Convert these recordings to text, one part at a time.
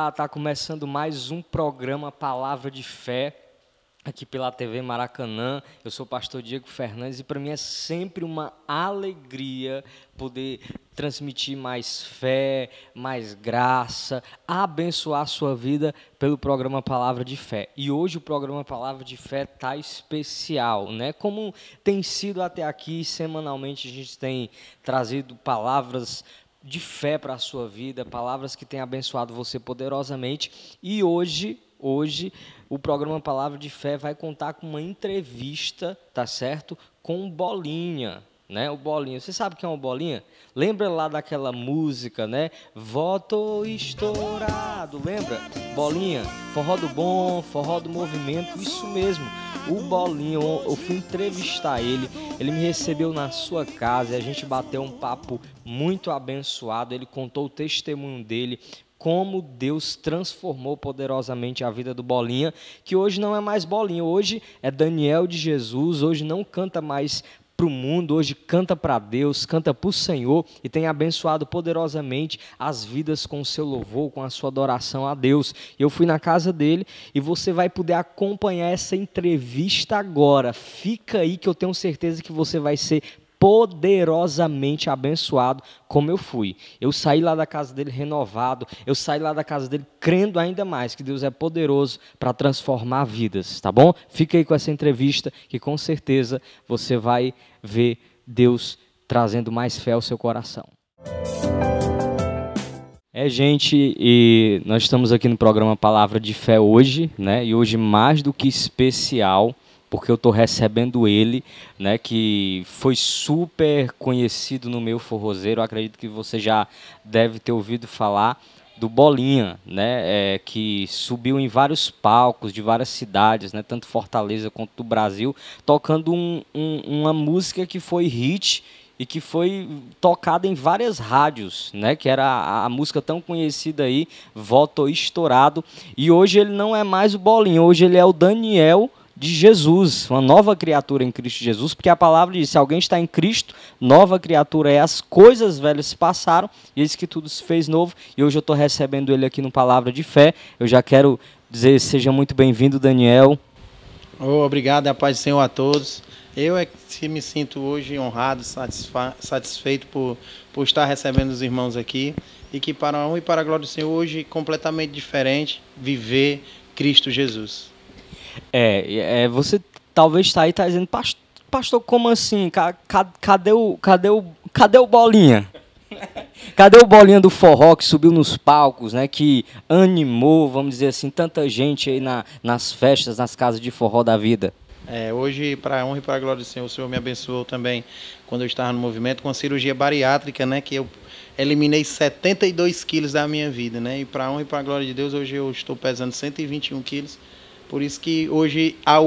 Olá, está começando mais um programa Palavra de Fé, aqui pela TV Maracanã. Eu sou o pastor Diego Fernandes e para mim é sempre uma alegria poder transmitir mais fé, mais graça, abençoar a sua vida pelo programa Palavra de Fé. E hoje o programa Palavra de Fé está especial, né? Como tem sido até aqui, semanalmente a gente tem trazido palavras de fé para a sua vida, palavras que têm abençoado você poderosamente. E hoje o programa Palavra de Fé vai contar com uma entrevista, tá certo? Com o Bolinha, né? O Bolinha. Você sabe quem é o Bolinha? Lembra lá daquela música, né? Voto estourado, lembra? Bolinha, forró do bom, forró do movimento, isso mesmo. O Bolinha, eu fui entrevistar ele me recebeu na sua casa e a gente bateu um papo muito abençoado. Ele contou o testemunho dele, como Deus transformou poderosamente a vida do Bolinha, que hoje não é mais Bolinha, hoje é Daniel de Jesus, hoje não canta mais para o mundo, hoje canta para Deus, canta para o Senhor e tem abençoado poderosamente as vidas com o seu louvor, com a sua adoração a Deus. Eu fui na casa dele e você vai poder acompanhar essa entrevista agora. Fica aí que eu tenho certeza que você vai ser poderosamente abençoado como eu fui. Eu saí lá da casa dele renovado, eu saí lá da casa dele crendo ainda mais que Deus é poderoso para transformar vidas, tá bom? Fica aí com essa entrevista que com certeza você vai ver Deus trazendo mais fé ao seu coração. Gente, e nós estamos aqui no programa Palavra de Fé hoje, né? E hoje mais do que especial, porque eu estou recebendo ele, né, que foi super conhecido no meio forrozeiro. Eu acredito que você já deve ter ouvido falar do Bolinha, né, que subiu em vários palcos de várias cidades, né, tanto Fortaleza quanto do Brasil, tocando uma música que foi hit e que foi tocada em várias rádios, né, que era a música tão conhecida aí, Voto Estourado. E hoje ele não é mais o Bolinha, hoje ele é o Daniel de Jesus, uma nova criatura em Cristo Jesus, porque a palavra diz, se alguém está em Cristo, nova criatura é, as coisas velhas se passaram, e eis que tudo se fez novo, e hoje eu estou recebendo ele aqui no Palavra de Fé. Eu já quero dizer, seja muito bem-vindo, Daniel. Obrigado, a paz do Senhor a todos. Eu é que me sinto hoje honrado, satisfeito por estar recebendo os irmãos aqui, e que para a honra e para a glória do Senhor, hoje completamente diferente, viver Cristo Jesus. Você talvez está aí tá dizendo, pastor, como assim? Cadê o Bolinha? Cadê o Bolinha do forró que subiu nos palcos, né? Que animou, vamos dizer assim, tanta gente aí nas festas, nas casas de forró da vida? Hoje, para a honra e para a glória do Senhor, o Senhor me abençoou também quando eu estava no movimento com a cirurgia bariátrica, né? Que eu eliminei 72 quilos da minha vida, né? E para a honra e para a glória de Deus, hoje eu estou pesando 121 quilos. Por isso que hoje há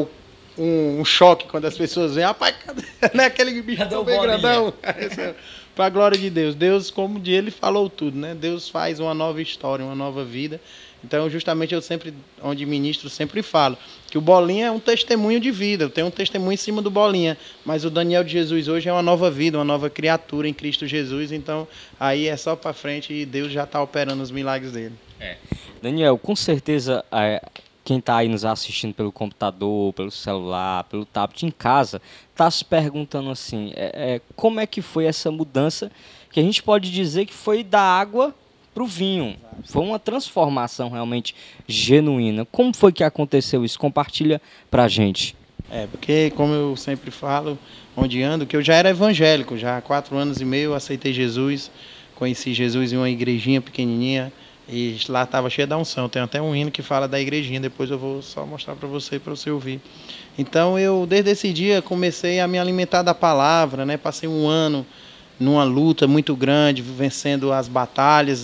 um choque ququando as pessoas veem, rapaz, não é aquele bicho tão bem grandão? Para a glória de Deus. Deus, como de ele falou tudo, né? Deus faz uma nova história, uma nova vida. Então, justamente, eu sempre, onde ministro, sempre falo que o Bolinha é um testemunho de vida. Eu tenho um testemunho em cima do Bolinha, mas o Daniel de Jesus hoje é uma nova vida, uma nova criatura em Cristo Jesus. Então, aí é só para frente e Deus já está operando os milagres dele. Daniel, com certeza, quem está aí nos assistindo pelo computador, pelo celular, pelo tablet, em casa, está se perguntando assim, como é que foi essa mudança, que a gente pode dizer que foi da água para o vinho. Foi uma transformação realmente genuína. Como foi que aconteceu isso? Compartilha para a gente. Porque, como eu sempre falo, onde ando, que eu já era evangélico, já há 4 anos e meio eu aceitei Jesus, conheci Jesus em uma igrejinha pequenininha, e lá estava cheia da unção. Tem até um hino que fala da igrejinha, depois eu vou só mostrar para você ouvir. Então eu, desde esse dia, comecei a me alimentar da palavra, né? Passei um ano numa luta muito grande, vencendo as batalhas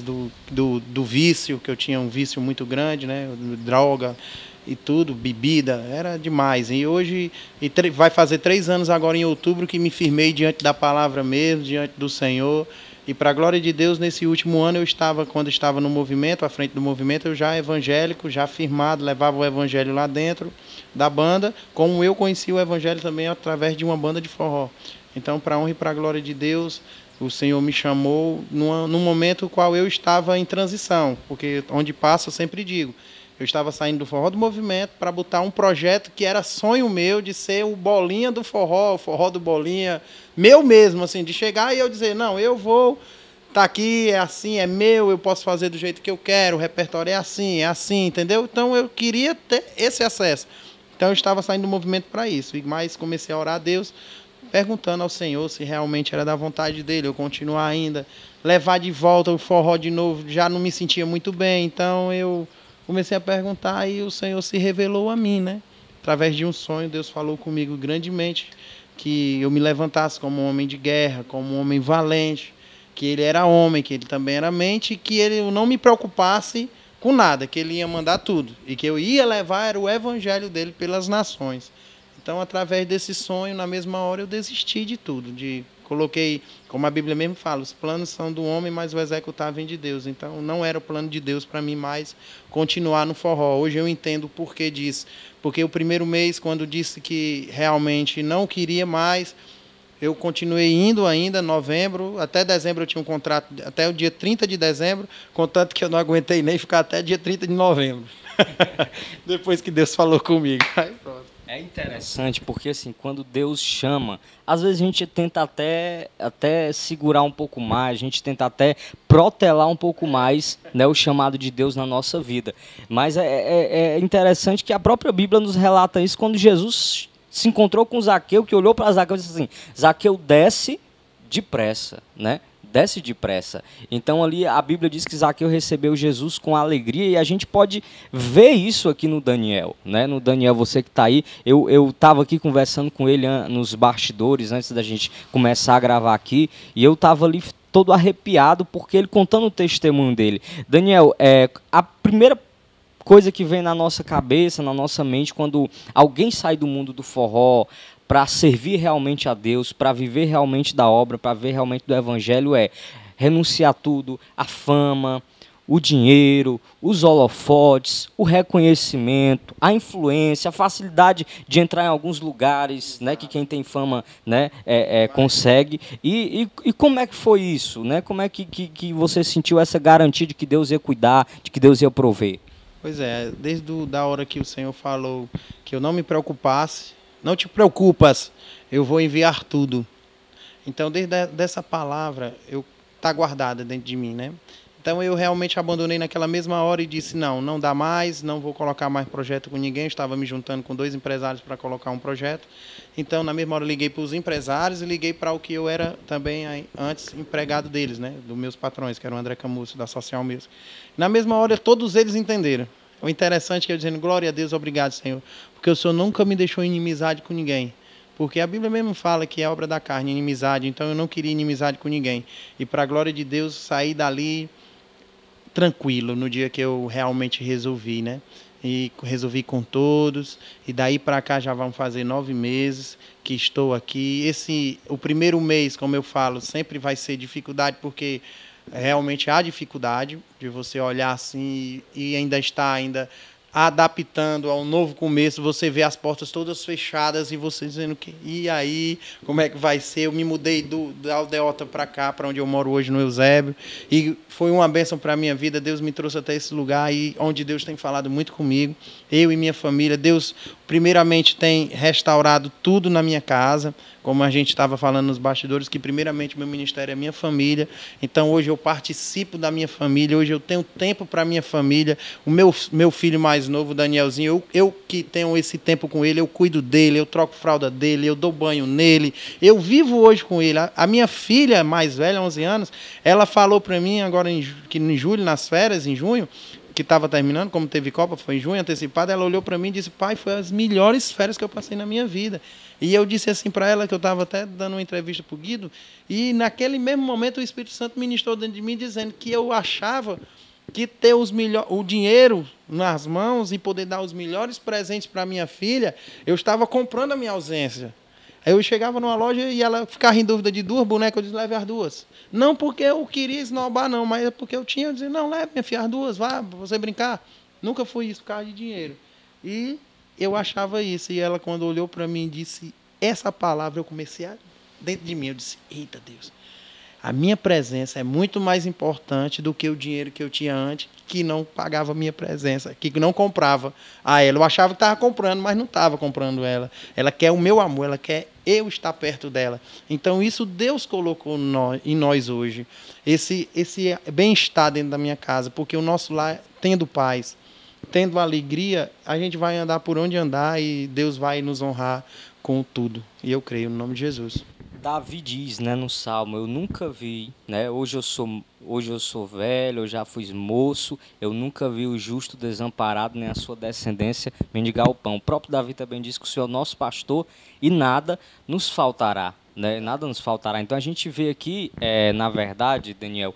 do vício, que eu tinha um vício muito grande, né? Droga e tudo, bebida, era demais. E hoje, vai fazer 3 anos agora em outubro que me firmei diante da palavra mesmo, diante do Senhor. E para a glória de Deus, nesse último ano, quando estava no movimento, à frente do movimento, eu já evangélico, já firmado, levava o evangelho lá dentro da banda, como eu conheci o evangelho também através de uma banda de forró. Então, para a honra e para a glória de Deus, o Senhor me chamou num momento no qual eu estava em transição, porque onde passa eu sempre digo, eu estava saindo do Forró do Movimento para botar um projeto que era sonho meu de ser o Bolinha do Forró, o Forró do Bolinha, meu mesmo, assim, de chegar e eu dizer, não, eu vou estar aqui, é assim, é meu, eu posso fazer do jeito que eu quero, o repertório é assim, entendeu? Então eu queria ter esse acesso. Então eu estava saindo do movimento para isso, mas comecei a orar a Deus, perguntando ao Senhor se realmente era da vontade dele, eu continuar ainda, levar de volta o forró de novo, já não me sentia muito bem, então eu comecei a perguntar e o Senhor se revelou a mim, né? Através de um sonho, Deus falou comigo grandemente, que eu me levantasse como um homem de guerra, como um homem valente, que ele era homem, que ele também era mente, e que ele não me preocupasse com nada, que ele ia mandar tudo, e que eu ia levar era o evangelho dele pelas nações. Então, através desse sonho, na mesma hora, eu desisti de tudo. Coloquei, como a Bíblia mesmo fala, os planos são do homem, mas o executar vem de Deus. Então, não era o plano de Deus para mim mais continuar no forró. Hoje eu entendo o porquê disso. Porque o primeiro mês, quando disse que realmente não queria mais, eu continuei indo ainda, novembro, até dezembro eu tinha um contrato, até o dia 30 de dezembro, contanto que eu não aguentei nem ficar até dia 30 de novembro. Depois que Deus falou comigo. Aí, pronto. É interessante porque, assim, quando Deus chama, às vezes a gente tenta até segurar um pouco mais, a gente tenta até protelar um pouco mais, né, o chamado de Deus na nossa vida. Mas é interessante que a própria Bíblia nos relata isso quando Jesus se encontrou com Zaqueu, que olhou para Zaqueu e disse assim, Zaqueu, desce depressa, né? Desce depressa. Então ali a Bíblia diz que Zaqueu recebeu Jesus com alegria e a gente pode ver isso aqui no Daniel, né? No Daniel, você que está aí, eu estava aqui conversando com ele nos bastidores antes da gente começar a gravar aqui e eu estava ali todo arrepiado porque ele contando o testemunho dele. Daniel, a primeira coisa que vem na nossa cabeça, na nossa mente, quando alguém sai do mundo do forró para servir realmente a Deus, para viver realmente da obra, para ver realmente do evangelho, renunciar tudo, a fama, o dinheiro, os holofotes, o reconhecimento, a influência, a facilidade de entrar em alguns lugares, né, que quem tem fama, né, consegue. E como é que foi isso? Né? Como é que você sentiu essa garantia de que Deus ia cuidar, de que Deus ia prover? Pois é, desde da hora que o Senhor falou que eu não me preocupasse, não te preocupas, eu vou enviar tudo. Então, desde dessa palavra, está guardada dentro de mim, né? Então, eu realmente abandonei naquela mesma hora e disse, não dá mais, não vou colocar mais projeto com ninguém. Eu estava me juntando com 2 empresários para colocar um projeto. Então, na mesma hora, eu liguei para os empresários e liguei para o que eu era também antes empregado deles, né? Dos meus patrões, que era o André Camusso, da Social Music. Na mesma hora, todos eles entenderam. O interessante é que eu dizendo, glória a Deus, obrigado, Senhor, porque o Senhor nunca me deixou em inimizade com ninguém. Porque a Bíblia mesmo fala que é obra da carne, inimizade, então eu não queria inimizade com ninguém. E para a glória de Deus, sair dali tranquilo no dia que eu realmente resolvi, né? E resolvi com todos, e daí para cá já vão fazer 9 meses que estou aqui. O primeiro mês, como eu falo, sempre vai ser dificuldade, porque realmente há dificuldade de você olhar assim e ainda estar adaptando ao novo começo, você vê as portas todas fechadas e você dizendo que e aí, como é que vai ser? Eu me mudei da Aldeota para cá, para onde eu moro hoje, no Eusébio, e foi uma bênção para a minha vida. Deus me trouxe até esse lugar e onde Deus tem falado muito comigo, eu e minha família. Deus primeiramente tem restaurado tudo na minha casa, como a gente estava falando nos bastidores, que primeiramente meu ministério é minha família. Então hoje eu participo da minha família, hoje eu tenho tempo para a minha família. O meu filho mais novo, Danielzinho, eu que tenho esse tempo com ele, eu cuido dele, eu troco fralda dele, eu dou banho nele, eu vivo hoje com ele. A minha filha mais velha, 11 anos, ela falou para mim agora que em julho, nas férias, em junho, que estava terminando, como teve Copa, foi em junho antecipado, ela olhou para mim e disse, pai, foi as melhores férias que eu passei na minha vida. E eu disse assim para ela, que eu estava até dando uma entrevista para o Guido, e naquele mesmo momento o Espírito Santo ministrou dentro de mim, dizendo que eu achava que ter o dinheiro nas mãos e poder dar os melhores presentes para minha filha, eu estava comprando a minha ausência. Aí eu chegava numa loja e ela ficava em dúvida de 2 bonecas, eu disse, leve as 2. Não porque eu queria esnobar, não, mas é porque eu tinha, eu dizia, não, leve minha filha as 2, vá, pra você brincar. Nunca foi isso, por causa de dinheiro. E eu achava isso. E ela, quando olhou para mim e disse essa palavra, eu comecei dentro de mim, eu disse, eita Deus. A minha presença é muito mais importante do que o dinheiro que eu tinha antes, que não pagava a minha presença, que não comprava a ela. Eu achava que estava comprando, mas não estava comprando ela. Ela quer o meu amor, ela quer eu estar perto dela. Então, isso Deus colocou em nós hoje. Esse bem-estar dentro da minha casa, porque o nosso lar, tendo paz, tendo alegria, a gente vai andar por onde andar e Deus vai nos honrar com tudo. E eu creio no nome de Jesus. Davi diz, né, no Salmo, eu nunca vi, né, hoje eu sou velho, eu já fui moço, eu nunca vi o justo desamparado, nem a sua descendência mendigar o pão. O próprio Davi também diz que o Senhor é nosso pastor e nada nos faltará, né, nada nos faltará. Então a gente vê aqui, na verdade, Daniel,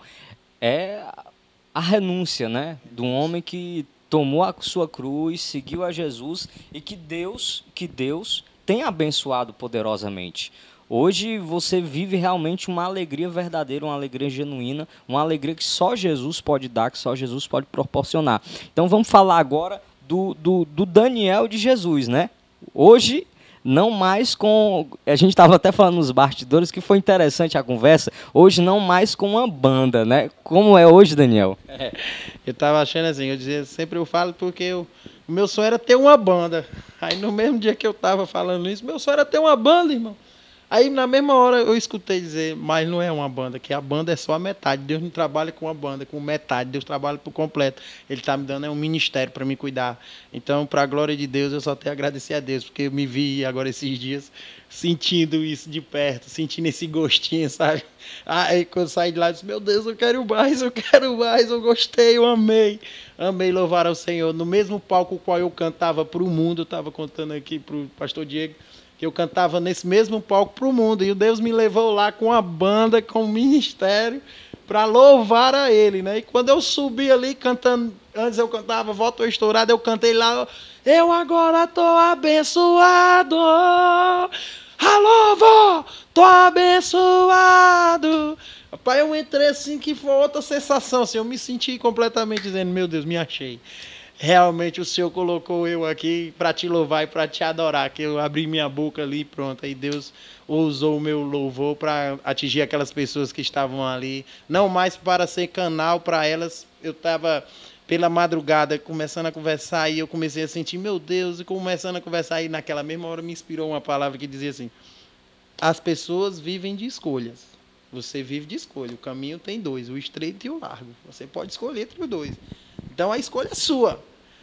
é a renúncia, né, de um homem que tomou a sua cruz, seguiu a Jesus e que Deus tem abençoado poderosamente. Hoje você vive realmente uma alegria verdadeira, uma alegria genuína, uma alegria que só Jesus pode dar, que só Jesus pode proporcionar. Então vamos falar agora do Daniel de Jesus, né? Hoje, não mais com... A gente estava até falando nos bastidores que foi interessante a conversa. Hoje não mais com uma banda, né? Como é hoje, Daniel? Eu estava achando assim, eu dizia, sempre eu falo porque o meu sonho era ter uma banda. Aí no mesmo dia que eu estava falando isso, meu sonho era ter uma banda, irmão. Aí, na mesma hora, eu escutei dizer, mas não é uma banda, que a banda é só a metade. Deus não trabalha com uma banda, com metade. Deus trabalha por completo. Ele está me dando um ministério para me cuidar. Então, para a glória de Deus, eu só tenho a agradecer a Deus, porque eu me vi agora esses dias sentindo isso de perto, sentindo esse gostinho, sabe? Aí, quando eu saí de lá, eu disse, meu Deus, eu quero mais, eu gostei, eu amei. Amei louvar ao Senhor. No mesmo palco qual eu cantava para o mundo, eu estava contando aqui para o pastor Diego, que eu cantava nesse mesmo palco para o mundo. E o Deus me levou lá com a banda, com o ministério, para louvar a Ele, né? E quando eu subi ali cantando, antes eu cantava Volta Estourado, eu cantei lá, eu agora tô abençoado, alô, vó, tô abençoado. Rapaz, eu entrei assim, que foi outra sensação, assim, eu me senti completamente dizendo, meu Deus, me achei. Realmente o Senhor colocou eu aqui para te louvar e para te adorar, que eu abri minha boca ali e pronto. Aí Deus usou o meu louvor para atingir aquelas pessoas que estavam ali. Não mais para ser canal para elas. Eu estava pela madrugada começando a conversar e eu comecei a sentir, meu Deus, e começando a conversar. E naquela mesma hora me inspirou uma palavra que dizia assim, as pessoas vivem de escolhas. Você vive de escolha. O caminho tem dois, o estreito e o largo. Você pode escolher entre os dois. Então a escolha é sua.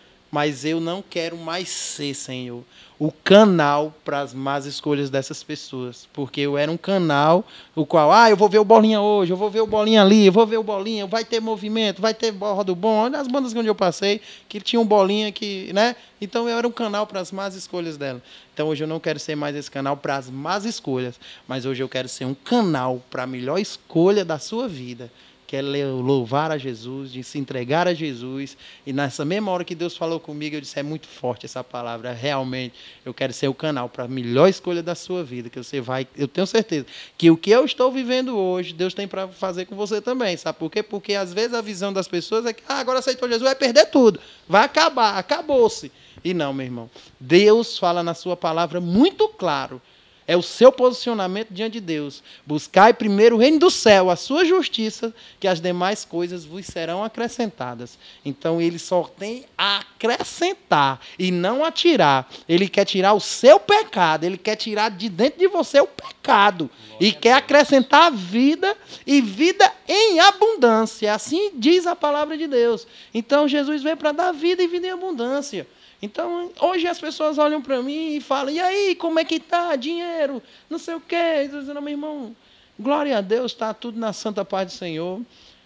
Mas eu não quero mais ser, Senhor, o canal para as más escolhas dessas pessoas. Porque eu era um canal, o qual, eu vou ver o Bolinha hoje, eu vou ver o Bolinha ali, eu vou ver o Bolinha, vai ter movimento, vai ter Borra do Bom. Olha as bandas onde eu passei, que tinha um Bolinha que, né? Então eu era um canal para as más escolhas dela. Então hoje eu não quero ser mais esse canal para as más escolhas, mas hoje eu quero ser um canal para a melhor escolha da sua vida. Que é louvar a Jesus, de se entregar a Jesus. E nessa mesma hora que Deus falou comigo, eu disse, é muito forte essa palavra. Realmente, eu quero ser o canal para a melhor escolha da sua vida. Que você vai, eu tenho certeza que o que eu estou vivendo hoje, Deus tem para fazer com você também. Sabe por quê? Porque às vezes a visão das pessoas é que agora aceitou Jesus, vai perder tudo. Vai acabar, acabou-se. E não, meu irmão. Deus fala na sua palavra muito claro. É o seu posicionamento diante de Deus. Buscai primeiro o reino do céu, a sua justiça, que as demais coisas vos serão acrescentadas. Então, ele só tem a acrescentar e não a tirar. Ele quer tirar o seu pecado, ele quer tirar de dentro de você o pecado. E quer acrescentar vida e vida em abundância. Assim diz a palavra de Deus. Então, Jesus veio para dar vida e vida em abundância. Então, hoje as pessoas olham para mim e falam, e aí, como é que está? Dinheiro, não sei o quê. Eu digo, meu irmão, glória a Deus, está tudo na santa paz do Senhor.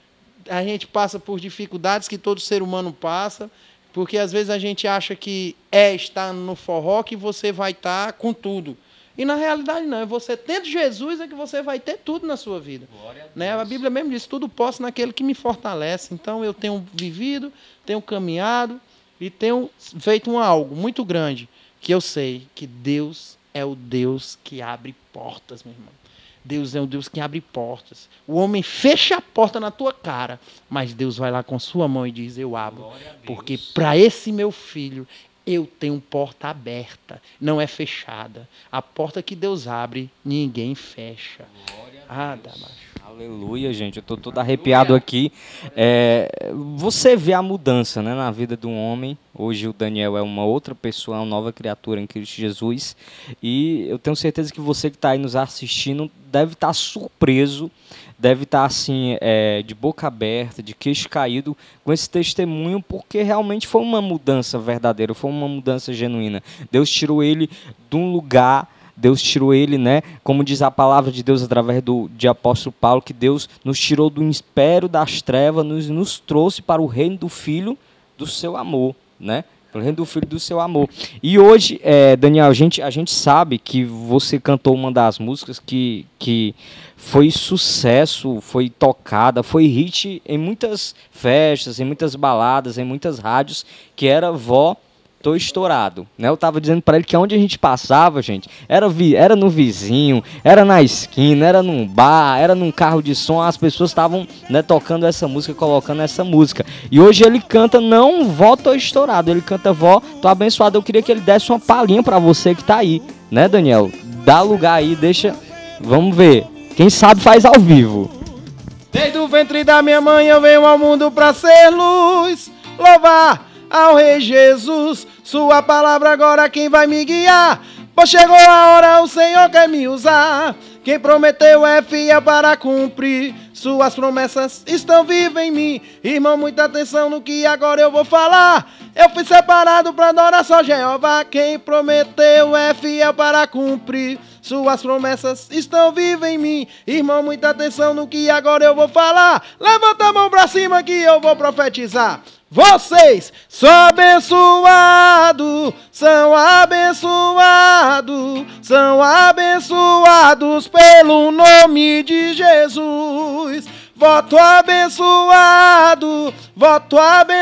A gente passa por dificuldades que todo ser humano passa, porque às vezes a gente acha que estar no forró que você vai estar com tudo. E na realidade não, é você tendo Jesus é que você vai ter tudo na sua vida. Né? A Bíblia mesmo diz, tudo posso naquele que me fortalece. Então eu tenho vivido, tenho caminhado, e tenho feito algo muito grande, que eu sei que Deus é o Deus que abre portas, meu irmão. Deus é o Deus que abre portas. O homem fecha a porta na tua cara, mas Deus vai lá com sua mão e diz, eu abro. Porque para esse meu filho, eu tenho porta aberta, não é fechada. A porta que Deus abre, ninguém fecha. Glória a Deus. Aleluia, gente, eu tô todo arrepiado aqui. Você vê a mudança, né, na vida do homem. Hoje o Daniel é uma outra pessoa, uma nova criatura em Cristo Jesus. E eu tenho certeza que você que está aí nos assistindo deve estar surpreso, deve estar assim, de boca aberta, de queixo caído com esse testemunho, porque realmente foi uma mudança verdadeira, foi uma mudança genuína. Deus tirou ele de um lugar. Deus tirou ele, né? Como diz a palavra de Deus através de apóstolo Paulo, que Deus nos tirou do império das trevas, nos trouxe para o reino do Filho do seu amor, né? Para o reino do Filho do seu amor. E hoje, Daniel, a gente sabe que você cantou uma das músicas que foi sucesso, foi tocada, foi hit em muitas festas, em muitas baladas, em muitas rádios, que era Vó, Tô Estourado, né? Eu tava dizendo para ele que onde a gente passava, gente, era no vizinho, era na esquina, era num bar, era num carro de som, as pessoas estavam, né, tocando essa música, colocando essa música. E hoje ele canta não Vó, Tô Estourado, ele canta Vó, Tô Abençoado. Eu queria que ele desse uma palhinha para você que tá aí, né, Daniel? Dá lugar aí, deixa, vamos ver. Quem sabe faz ao vivo. Desde o ventre da minha mãe eu venho ao mundo pra ser luz, louvar ao Rei Jesus, sua palavra agora quem vai me guiar, pois chegou a hora, o Senhor quer me usar, quem prometeu é fiel para cumprir, suas promessas estão vivas em mim, irmão, muita atenção no que agora eu vou falar, eu fui separado para adorar só Jeová, quem prometeu é fiel para cumprir, suas promessas estão vivas em mim, irmão, muita atenção no que agora eu vou falar, levanta a mão pra cima que eu vou profetizar. Vocês são abençoados, são abençoados, são abençoados pelo nome de Jesus. Voto abençoado, voto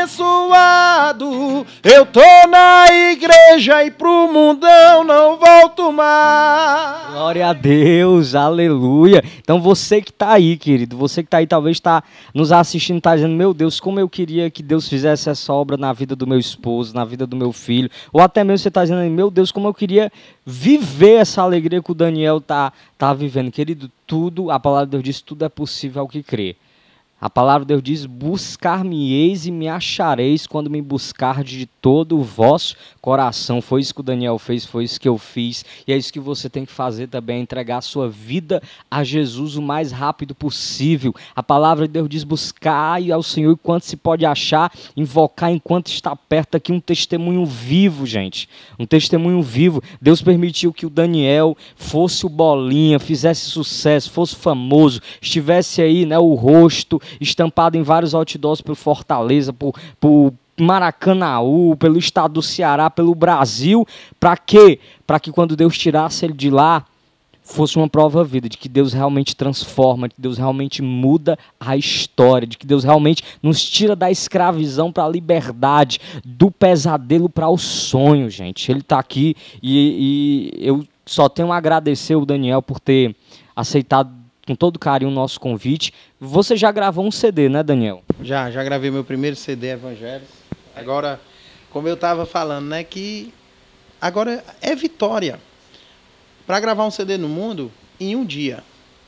abençoado. Eu tô na igreja e pro mundão não volto mais. Glória a Deus, aleluia. Então você que tá aí, querido, você que tá aí talvez tá nos assistindo, tá dizendo, meu Deus, como eu queria que Deus fizesse essa obra na vida do meu esposo, na vida do meu filho. Ou até mesmo você tá dizendo, meu Deus, como eu queria viver essa alegria que o Daniel tá vivendo. Querido, tudo, a palavra de Deus diz, tudo é possível ao que crê. A palavra de Deus diz, buscar-me-eis e me achareis quando me buscardes de todo o vosso coração. Foi isso que o Daniel fez, foi isso que eu fiz. E é isso que você tem que fazer também, entregar a sua vida a Jesus o mais rápido possível. A palavra de Deus diz, buscai ao Senhor enquanto se pode achar, invocar enquanto está perto. Aqui um testemunho vivo, gente. Um testemunho vivo. Deus permitiu que o Daniel fosse o Bolinha, fizesse sucesso, fosse famoso, estivesse aí, né, o rosto estampado em vários outdoors por Fortaleza, por Maracanaú, pelo estado do Ceará, pelo Brasil. Para quê? Para que quando Deus tirasse ele de lá, fosse uma prova viva de que Deus realmente transforma, de que Deus realmente muda a história, de que Deus realmente nos tira da escravidão para a liberdade, do pesadelo para o sonho, gente. Ele está aqui e eu só tenho a agradecer o Daniel por ter aceitado com todo carinho o nosso convite. Você já gravou um CD, né, Daniel? Já gravei meu primeiro CD evangélico. Agora, como eu estava falando, né, que agora é vitória. Para gravar um CD no mundo, em um dia.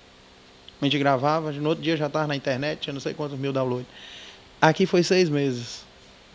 A gente gravava, no outro dia já estava na internet, tinha não sei quantos mil downloads. Aqui foi 6 meses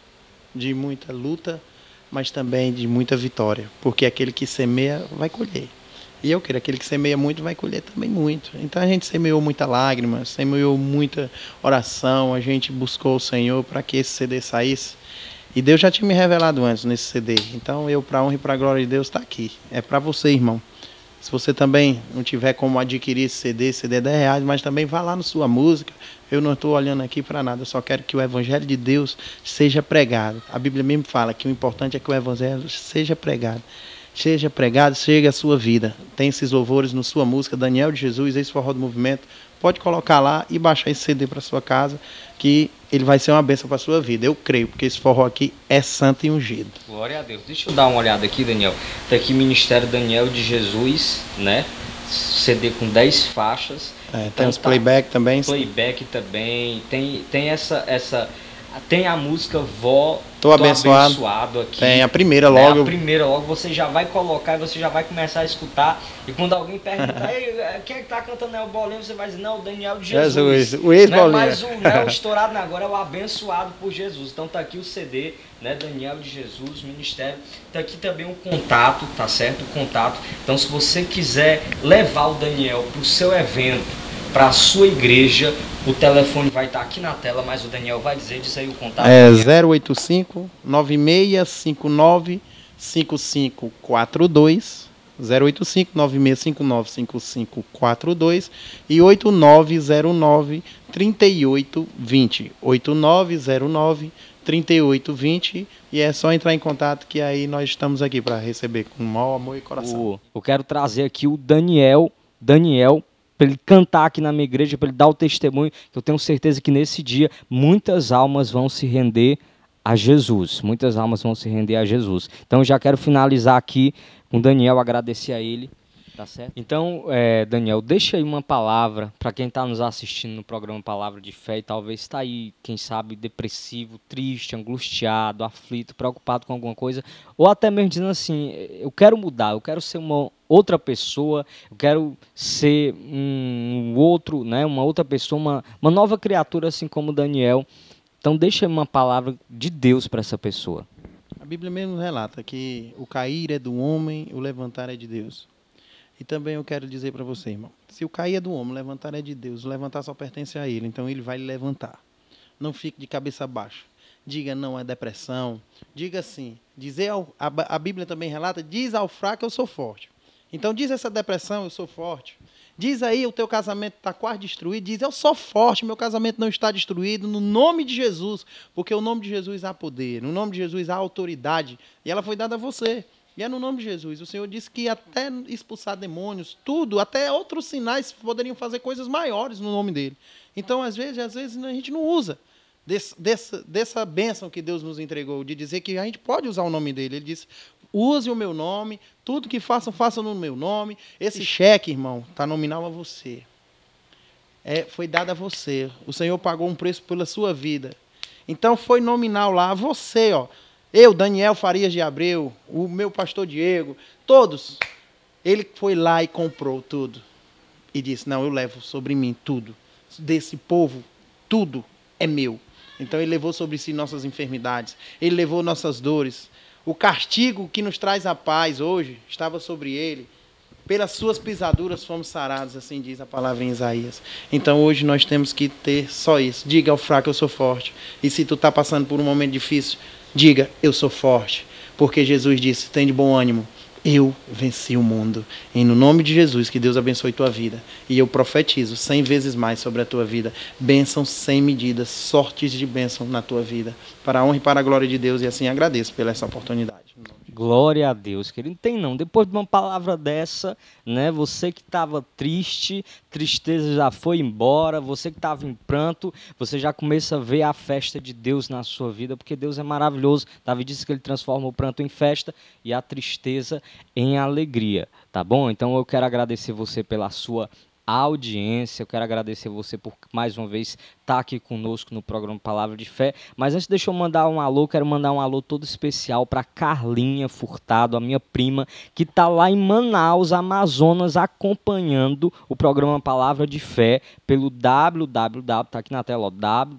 de muita luta, mas também de muita vitória. Porque aquele que semeia vai colher. E eu quero, aquele que semeia muito vai colher também muito. Então a gente semeou muita lágrima, semeou muita oração, a gente buscou o Senhor para que esse CD saísse. E Deus já tinha me revelado antes nesse CD. Então eu, para a honra e para a glória de Deus, está aqui. É para você, irmão. Se você também não tiver como adquirir esse CD é R$10, mas também vá lá na sua música. Eu não estou olhando aqui para nada, eu só quero que o Evangelho de Deus seja pregado. A Bíblia mesmo fala que o importante é que o Evangelho seja pregado. Seja pregado, chegue à sua vida. Tem esses louvores na sua música, Daniel de Jesus, esse forró do movimento. Pode colocar lá e baixar esse CD para sua casa, que ele vai ser uma bênção para a sua vida. Eu creio, porque esse forró aqui é santo e ungido. Glória a Deus. Deixa eu dar uma olhada aqui, Daniel. Está aqui Ministério Daniel de Jesus, né? CD com 10 faixas. Então, tem os playback também. Playback também. Tem essa... Tem a música Vó, Tô abençoado aqui. Tem a primeira logo. A primeira logo você já vai colocar e você já vai começar a escutar. E quando alguém perguntar, quem é que tá cantando é o Bolinho, você vai dizer, não, o Daniel de Jesus. O ex-Bolinho. Mas o estourado agora é o abençoado por Jesus. Então tá aqui o CD, né, Daniel de Jesus, Ministério. Tá aqui também um contato, tá certo? O contato. Então se você quiser levar o Daniel pro seu evento, para a sua igreja, o telefone vai estar aqui na tela, mas o Daniel vai diz aí o contato. É 085 9659 5542, 085 9659 5542 e 8909 3820, 8909 3820, e é só entrar em contato que aí nós estamos aqui para receber com o maior amor e coração. Eu quero trazer aqui o Daniel, para ele cantar aqui na minha igreja, para ele dar o testemunho, que eu tenho certeza que nesse dia muitas almas vão se render a Jesus. Muitas almas vão se render a Jesus. Então eu já quero finalizar aqui com o Daniel, agradecer a ele. Tá certo? Então, Daniel, deixa aí uma palavra para quem está nos assistindo no programa Palavra de Fé e talvez está aí, quem sabe, depressivo, triste, angustiado, aflito, preocupado com alguma coisa, ou até mesmo dizendo assim, eu quero mudar, eu quero ser uma outra pessoa, eu quero ser uma outra pessoa, uma nova criatura, assim como Daniel. Então, deixa aí uma palavra de Deus para essa pessoa. A Bíblia mesmo relata que o cair é do homem, o levantar é de Deus. E também eu quero dizer para você, irmão, se o cair é do homem, o levantar é de Deus, o levantar só pertence a Ele, então Ele vai lhe levantar. Não fique de cabeça baixa. Diga não à depressão. Diga assim, a Bíblia também relata, diz ao fraco eu sou forte. Então diz essa depressão, eu sou forte. Diz aí, o teu casamento está quase destruído, diz eu sou forte, meu casamento não está destruído, no nome de Jesus, porque o nome de Jesus há poder, no nome de Jesus há autoridade, e ela foi dada a você. E é no nome de Jesus. O Senhor disse que até expulsar demônios, tudo, até outros sinais poderiam fazer coisas maiores no nome dele. Então, às vezes a gente não usa dessa bênção que Deus nos entregou, de dizer que a gente pode usar o nome dele. Ele disse, use o meu nome, tudo que façam, façam no meu nome. Esse cheque, irmão, está nominal a você. Foi dado a você. O Senhor pagou um preço pela sua vida. Então, foi nominal lá a você, ó. Eu, Daniel Farias de Abreu, o meu pastor Diego, todos. Ele foi lá e comprou tudo. E disse, não, eu levo sobre mim tudo. Desse povo, tudo é meu. Então ele levou sobre si nossas enfermidades. Ele levou nossas dores. O castigo que nos traz a paz hoje estava sobre ele. Pelas suas pisaduras fomos sarados, assim diz a palavra em Isaías. Então hoje nós temos que ter só isso. Diga ao fraco, eu sou forte. E se tu está passando por um momento difícil, diga, eu sou forte, porque Jesus disse, tem de bom ânimo, eu venci o mundo. E no nome de Jesus, que Deus abençoe tua vida. E eu profetizo 100 vezes mais sobre a tua vida. Bênção sem medidas, sortes de bênção na tua vida. Para a honra e para a glória de Deus. E assim agradeço pela essa oportunidade. Glória a Deus, querido. Não tem não. Depois de uma palavra dessa, né? Você que estava triste, tristeza já foi embora. Você que estava em pranto, você já começa a ver a festa de Deus na sua vida, porque Deus é maravilhoso. Davi disse que ele transforma o pranto em festa e a tristeza em alegria, tá bom? Então eu quero agradecer você pela sua audiência, eu quero agradecer você por mais uma vez estar aqui conosco no programa Palavra de Fé, mas antes deixa eu mandar um alô, quero mandar um alô todo especial para Carlinha Furtado, a minha prima, que está lá em Manaus, Amazonas, acompanhando o programa Palavra de Fé pelo tá aqui na tela,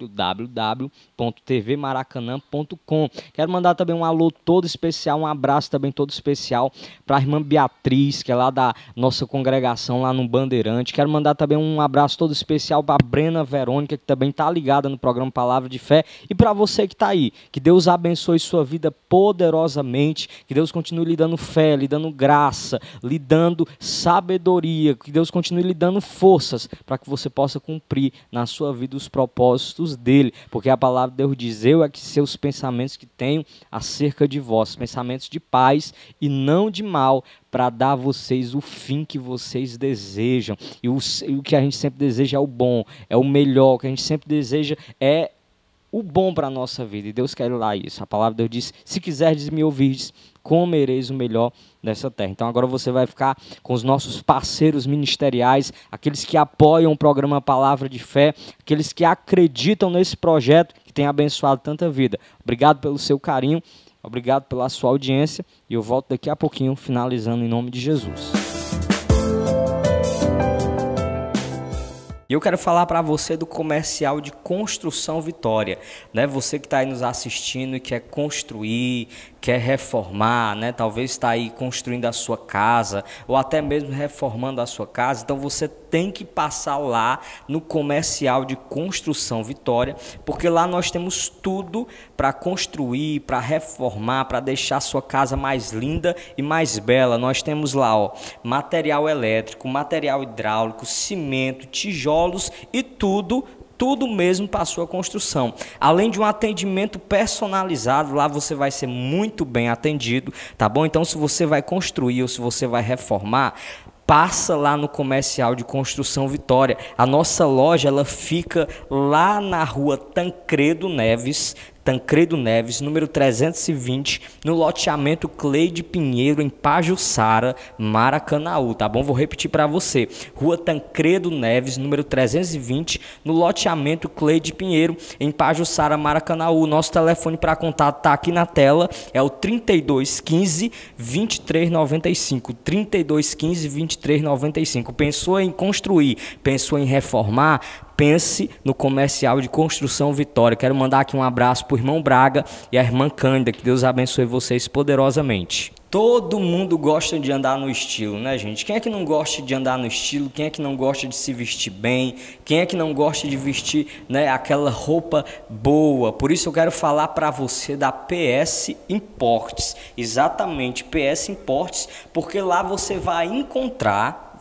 www.tvmaracanã.com. Quero mandar também um alô todo especial, um abraço também todo especial para a irmã Beatriz, que é lá da nossa congregação lá no Bandeirante. Quero mandar também um abraço todo especial para a Brena Verônica, que também está ligada no programa Palavra de Fé. E para você que está aí, que Deus abençoe sua vida poderosamente, que Deus continue lhe dando fé, lhe dando graça, lhe dando sabedoria, que Deus continue lhe dando forças para que você possa cumprir na sua vida os propósitos dele. Porque a palavra de Deus diz, eu é que seus pensamentos que tenho acerca de vós, pensamentos de paz e não de mal, para dar a vocês o fim que vocês desejam. E o que a gente sempre deseja é o bom, é o melhor. O que a gente sempre deseja é o bom para a nossa vida. E Deus quer lá isso. A palavra de Deus diz, se quiserdes me ouvirdes, comereis o melhor dessa terra. Então agora você vai ficar com os nossos parceiros ministeriais, aqueles que apoiam o programa Palavra de Fé, aqueles que acreditam nesse projeto, que tem abençoado tanta vida. Obrigado pelo seu carinho, obrigado pela sua audiência e eu volto daqui a pouquinho finalizando em nome de Jesus. E eu quero falar para você do comercial de Construção Vitória, né? Você que está aí nos assistindo e quer construir, quer reformar, né? Talvez está aí construindo a sua casa ou até mesmo reformando a sua casa. Então você tem que passar lá no comercial de Construção Vitória, porque lá nós temos tudo para construir, para reformar, para deixar a sua casa mais linda e mais bela. Nós temos lá, ó, material elétrico, material hidráulico, cimento, tijolos e tudo mesmo para a sua construção. Além de um atendimento personalizado, lá você vai ser muito bem atendido, tá bom? Então, se você vai construir ou se você vai reformar, passa lá no comercial de Construção Vitória. A nossa loja, ela fica lá na rua Tancredo Neves, número 320, no loteamento Cleide Pinheiro, em Pajuçara, Maracanaú, tá bom? Vou repetir para você. Rua Tancredo Neves, número 320, no loteamento Cleide Pinheiro, em Pajuçara, Maracanaú. Nosso telefone para contato está aqui na tela, é o 3215 2395. 3215 2395. Pensou em construir, pensou em reformar? Pense no comercial de Construção Vitória. Quero mandar aqui um abraço para o irmão Braga e a irmã Cândida. Que Deus abençoe vocês poderosamente. Todo mundo gosta de andar no estilo, né, gente? Quem é que não gosta de andar no estilo? Quem é que não gosta de se vestir bem? Quem é que não gosta de vestir, né, aquela roupa boa? Por isso eu quero falar para você da PS Imports. Exatamente, PS Imports, porque lá você vai encontrar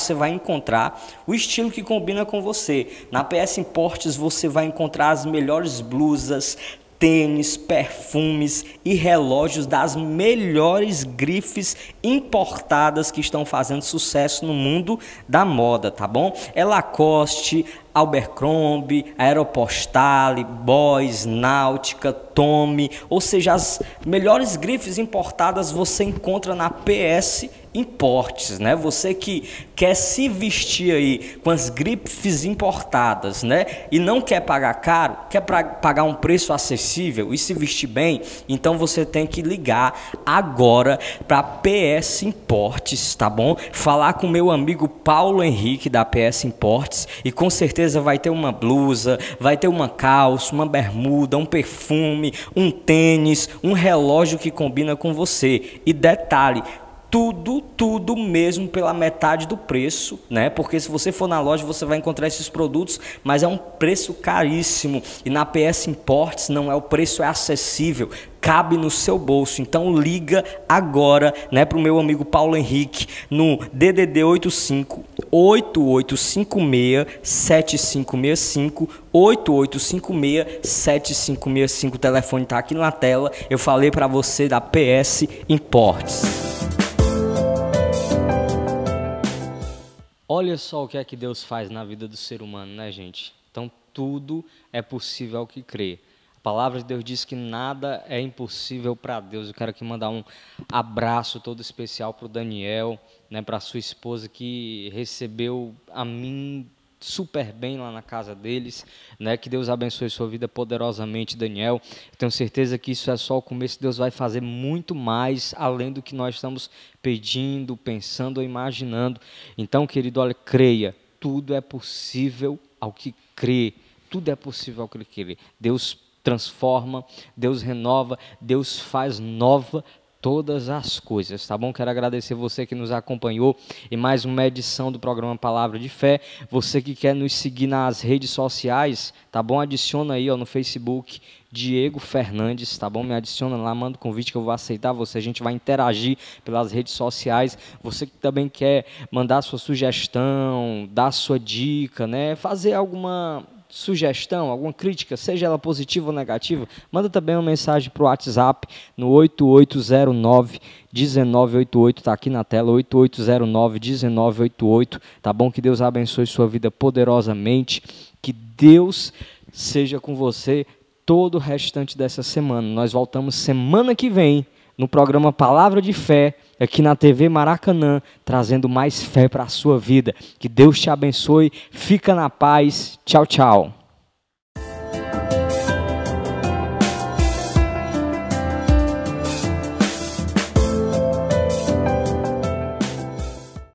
o estilo que combina com você. Na PS Imports você vai encontrar as melhores blusas, tênis, perfumes e relógios das melhores grifes importadas que estão fazendo sucesso no mundo da moda, tá bom? É Lacoste, Abercrombie, Aeropostale, Boys, Náutica, Tommy, ou seja, as melhores grifes importadas você encontra na PS Imports, né? Você que quer se vestir aí com as grifes importadas, né? E não quer pagar caro, quer pagar um preço acessível e se vestir bem, então você tem que ligar agora para PS Imports, tá bom? Falar com meu amigo Paulo Henrique da PS Imports e com certeza vai ter uma blusa, vai ter uma calça, uma bermuda, um perfume, um tênis, um relógio que combina com você. E detalhe, tudo mesmo pela metade do preço, né? Porque se você for na loja você vai encontrar esses produtos, mas é um preço caríssimo. E na PS Imports não é, o preço é acessível, cabe no seu bolso. Então liga agora, né, para o meu amigo Paulo Henrique no DDD 85 8856 7565 8856 7565. O telefone está aqui na tela. Eu falei para você da PS Imports. Olha só o que é que Deus faz na vida do ser humano, né, gente? Então, tudo é possível ao que crê. A palavra de Deus diz que nada é impossível para Deus. Eu quero aqui mandar um abraço todo especial para o Daniel, né, para a sua esposa que recebeu a mim super bem lá na casa deles, né? Que Deus abençoe sua vida poderosamente, Daniel. Tenho certeza que isso é só o começo. Deus vai fazer muito mais além do que nós estamos pedindo, pensando ou imaginando. Então, querido, olha, creia, tudo é possível ao que crê. Tudo é possível ao que crê. Deus transforma, Deus renova, Deus faz nova todas as coisas, tá bom? Quero agradecer você que nos acompanhou em mais uma edição do programa Palavra de Fé. Você que quer nos seguir nas redes sociais, tá bom? Adiciona aí, ó, no Facebook, Diego Fernandes, tá bom? Me adiciona lá, manda o convite que eu vou aceitar você. A gente vai interagir pelas redes sociais. Você que também quer mandar sua sugestão, dar sua dica, né? Fazer alguma sugestão, alguma crítica, seja ela positiva ou negativa, manda também uma mensagem para o WhatsApp no 8809-1988, está aqui na tela, 8809-1988, tá bom? Que Deus abençoe sua vida poderosamente, que Deus seja com você todo o restante dessa semana. Nós voltamos semana que vem no programa Palavra de Fé, aqui na TV Maracanã, trazendo mais fé para a sua vida. Que Deus te abençoe, fica na paz, tchau, tchau.